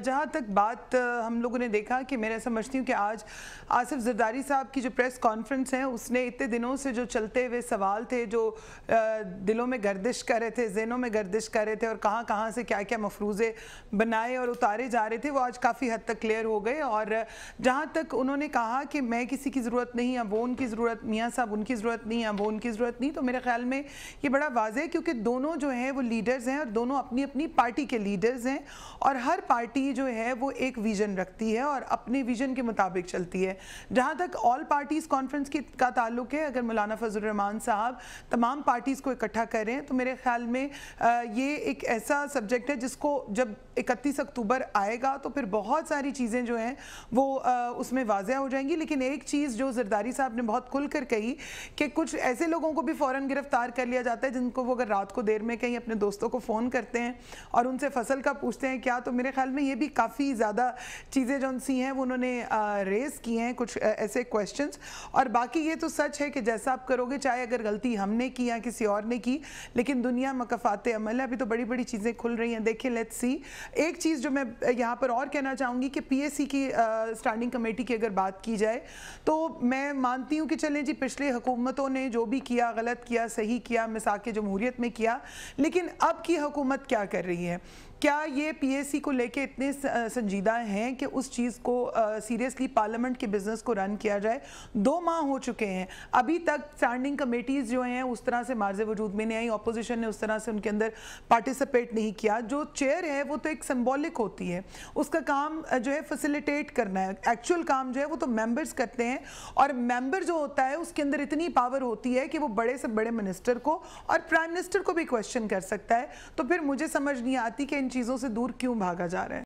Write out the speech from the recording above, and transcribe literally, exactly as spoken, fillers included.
जहाँ तक बात हम लोगों ने देखा कि मैं समझती हूँ कि आज आसिफ जरदारी साहब की जो प्रेस कॉन्फ्रेंस है उसने इतने दिनों से जो चलते हुए सवाल थे, जो दिलों में गर्दिश कर रहे थे, ज़हनों में गर्दिश कर रहे थे और कहाँ कहाँ से क्या क्या मफरूज़े बनाए और उतारे जा रहे थे, वो आज काफ़ी हद तक क्लियर हो गए। और जहाँ तक उन्होंने कहा कि मैं किसी की ज़रूरत नहीं, अब वो उनकी ज़रूरत, मियाँ साहब उनकी ज़रूरत नहीं, अब वो उनकी ज़रूरत नहीं, तो मेरे ख्याल में ये बड़ा वाज़ेह है क्योंकि दोनों जो हैं वो लीडर्स हैं और दोनों अपनी अपनी पार्टी के लीडर्स हैं और हर पार्टी जो है वो एक विजन रखती है और अपने विजन के मुताबिक चलती है। जहाँ तक ऑल पार्टीज़ कॉन्फ्रेंस की का ताल्लुक है, अगर मौलाना फजल रहमान साहब तमाम पार्टीज़ को इकट्ठा करें तो मेरे ख्याल में ये एक ऐसा सब्जेक्ट है जिसको जब इकतीस अक्टूबर आएगा तो फिर बहुत सारी चीज़ें जो हैं वो उसमें वाज़ेह हो जाएंगी। लेकिन एक चीज़ जो जरदारी साहब ने बहुत खुल कर कही कि कुछ ऐसे लोगों को भी फ़ौरन गिरफ्तार कर लिया जाता है जिनको वो अगर रात को देर में कहीं अपने दोस्तों को फ़ोन करते हैं और उनसे फसल का पूछते हैं क्या, तो मेरे ख्याल में ये भी काफ़ी ज़्यादा चीज़ें जो सी हैं वो उन्होंने रेज़ की हैं, कुछ ऐसे क्वेश्चंस। और बाकी ये तो सच है कि जैसा आप करोगे, चाहे अगर गलती हमने की या किसी और ने की, लेकिन दुनिया मकफ़ात अमल है, अभी तो बड़ी बड़ी चीज़ें खुल रही हैं। देखिए, लेट्स सी। एक चीज़ जो मैं यहाँ पर और कहना चाहूँगी कि पी एस सी की स्टैंडिंग कमेटी की अगर बात की जाए तो मैं मानती हूँ कि चलें जी, पिछली हुकूमतों ने जो भी किया, गलत किया, सही किया, मिसाक़ जमहूरियत में किया, लेकिन अब की हुकूमत क्या कर रही है? क्या ये पीएससी को लेके इतने संजीदा हैं कि उस चीज़ को सीरियसली पार्लियामेंट के बिजनेस को रन किया जाए? दो माह हो चुके हैं, अभी तक स्टैंडिंग कमेटीज़ जो हैं उस तरह से मार्ज़े वजूद में नहीं आई, ऑपोजिशन ने उस तरह से उनके अंदर पार्टिसिपेट नहीं किया। जो चेयर है वो तो एक सिंबॉलिक होती है, उसका काम जो है फैसिलिटेट करना है, एक्चुअल काम जो है वो तो मेंबर्स करते हैं और मेंबर जो होता है उसके अंदर इतनी पावर होती है कि वो बड़े से बड़े मिनिस्टर को और प्राइम मिनिस्टर को भी क्वेश्चन कर सकता है। तो फिर मुझे समझ नहीं आती कि इन चीज़ों से दूर क्यों भागा जा रहा है।